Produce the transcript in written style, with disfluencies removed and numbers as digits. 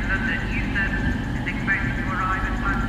London U service is expected to arrive at